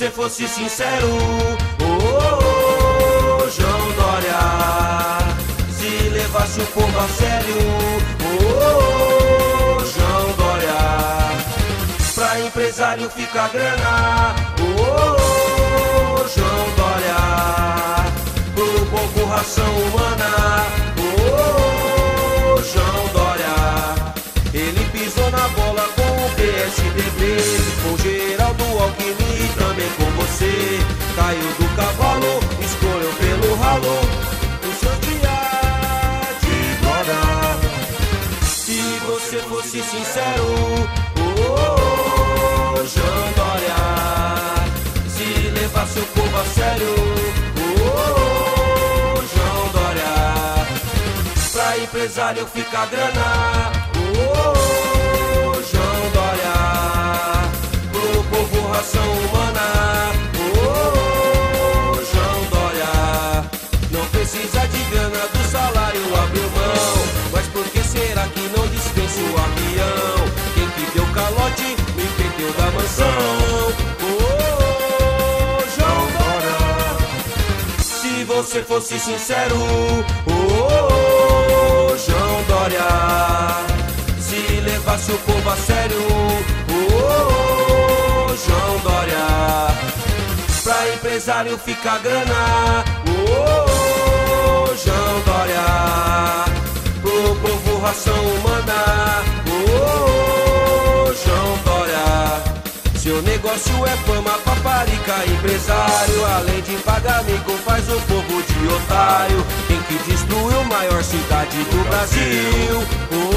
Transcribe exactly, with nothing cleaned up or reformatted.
você fosse sincero, oh, oh, oh, João Dória, se levasse o povo a sério, oh, oh, oh, João Dória, pra empresário ficar grana, oh, oh, oh, João Dória, pro povo ração humana, oh, oh, oh, João Dória, ele pisou na bola com o P S D B, com Geraldo Alckmin e também com você, caiu do cavalo, escolheu pelo ralo o seu dia de glória. Se você fosse sincero, oh, oh, oh, João Dória, se levasse o povo a sério, oh, oh, oh, João Dória, pra empresário ficar grana, oh, oh, oh, João Dória, pro povo ração humana, oh, oh, oh, João Dória, não precisa de grana do salário, abriu mão, mas por que será que não dispensa o avião? Quem que deu calote me perdeu da mansão, oh, oh, oh, João Dória, se você fosse sincero, oh, oh, oh, João Dória, se levasse o povo a sério, oh, oh, oh, João Dória, pra empresário ficar grana, oh, oh, oh, João Dória, pro povo ração humana, oh, oh, oh, João Dória, seu negócio é fama, paparica, empresário, além de pagar amigo, faz o povo de otário, tem que destruir a maior cidade do Brasil, oh,